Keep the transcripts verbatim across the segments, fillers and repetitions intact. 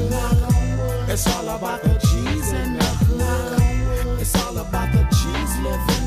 good. It's all about the G's in the hood. It's all about the G's living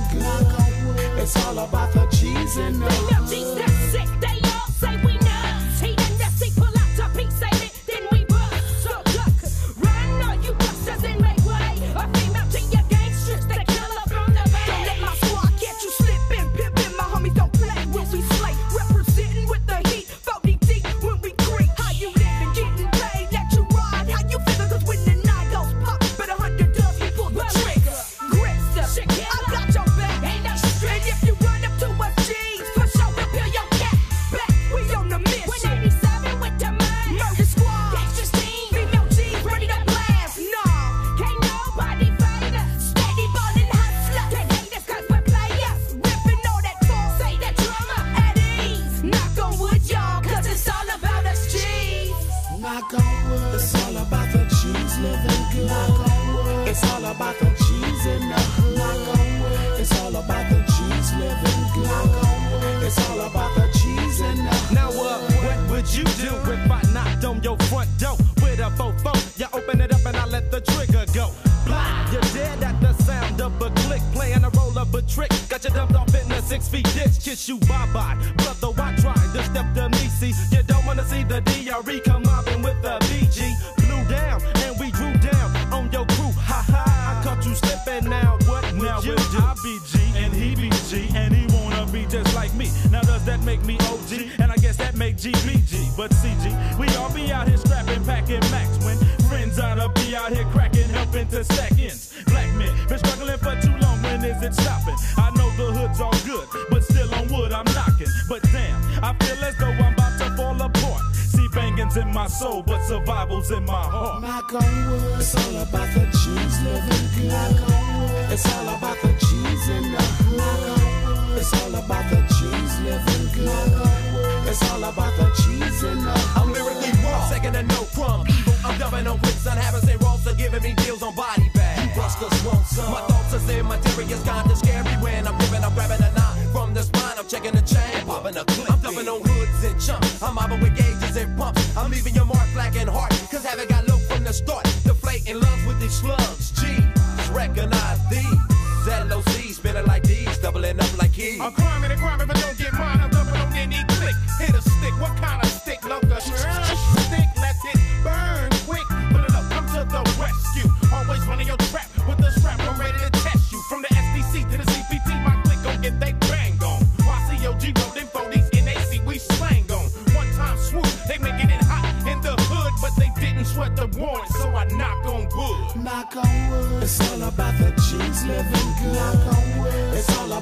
good. It's all about the G's in the hood. G's that sick, they all say we nuts. He and Nessie pull out to piece it, then we bust. So duck, run all you busters and make way. A female to your gangsters, they kill up from the bay. Don't let my squad catch you slipping, pimping. My homies don't play when we slay. Representing with the heat, forty deep when we creep. How you living, getting paid, let you ride. How you feeling, cause when the night goes pop, but a hundred does, we pull the trigger. Gripster, I got your back, ain't no straight. And if you run up to us G's, for sure we'll peel your cat back. We on the mission. one eighty-seven with the money. Murder squad, gangsters team, female G's ready to blast. Nah, can't nobody fade us. Steady ballin' hustler. Can't hate us cause we players. Rippin' all that talk, say that drama at ease. Knock on wood, y'all, cause it's all about us G's. Knock on wood. It's all about the G's living good. Knock on wood. It's all about the G's in the hood. Knock on wood. It's all about the G's living good. Knock on wood. It's all about the G's in the hood. Now uh, what would you do if I knocked on your front door with a fofo? You open it up and I let the trigger go. Blah, you're dead at the sound of a click, playing a role of a trick. Got you dumped off in a six feet ditch. Kiss you bye bye, brother. I tried to step to me. See, you don't wanna see the D R E come up and with the B G blew down and we drew down on your crew. Ha ha, I caught you slipping. Now what would Now you will do? I be G and he be G and he wanna be just like me. Now does that make me O G? And I guess that make G B G. But C G, we all be out here scrapping, packing max when friends ought to be out here cracking, helping to stack ends. Black men been struggling for too long. When is it stopping? I know the hood's all good, but still on wood I'm knocking. But damn, I feel as though I'm about to fall apart. See, banging's in my soul, but survival's in my heart. Knock on wood. It's all about the G's living good. Knock on wood. It's all about the G's in the hood. Knock on wood. It's all about the G's living good. Knock on wood. It's all about the G's in the hood. I'm lyrically raw, second to no crumb. Evil, I'm dumping on bricks on habits and rolls, so giving me deals on body bags. You busters want some. My thoughts are in materials, kinda scary when I'm living. I'm grabbing a nine from the spine. I'm checking the chain, popping a clip. I'm dumping on hoods and chumps. I'm mobbing with gauges and pumps. I'm leaving your mark black and hard, cause haven't got low from the start. Deflating lungs with these slugs. G, recognize these. L O C, spinning like these, doubling up like keys. I'm climbing and climbing, but don't get mine. I'm dumping on any click. Hit a stick, what kind of stick? Love the stick, let it burn quick. Put it up, come to the rescue. Always running your trap with the strap. I'm ready to test you. From the S D C to the C P T, my click gon' get they bang on. Y C O G rolling for these N A C, we slang on. One time swoop, they making it hot in the hood, but they didn't sweat the warrant, so I knock on wood. Knock on wood. It's all about the G's living good. Knock on wood. It's all